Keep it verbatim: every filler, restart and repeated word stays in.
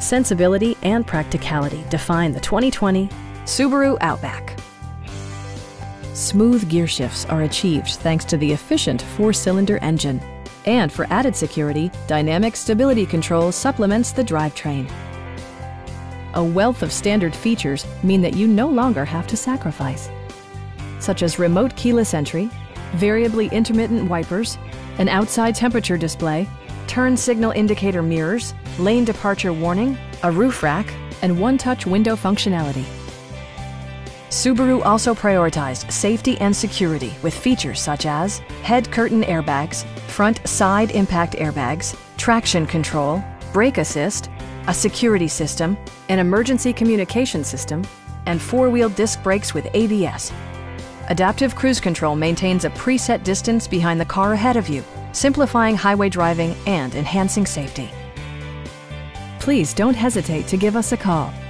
Sensibility and practicality define the twenty twenty Subaru Outback. Smooth gear shifts are achieved thanks to the efficient four-cylinder engine. And for added security, dynamic stability control supplements the drivetrain. A wealth of standard features mean that you no longer have to sacrifice, such as remote keyless entry, variably intermittent wipers, an outside temperature display, turn signal indicator mirrors, lane departure warning, a roof rack, and one-touch window functionality. Subaru also prioritized safety and security with features such as head curtain airbags, front side impact airbags, traction control, brake assist, a security system, an emergency communication system, and four-wheel disc brakes with A B S. Adaptive Cruise Control maintains a preset distance behind the car ahead of you, simplifying highway driving and enhancing safety. Please don't hesitate to give us a call.